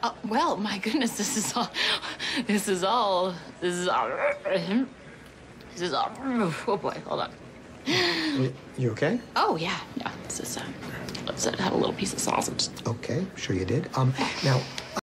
Well, my goodness, this is all, oh boy, hold on. You okay? Oh, yeah. This is, let's have a little piece of sausage. Okay, sure you did. Now,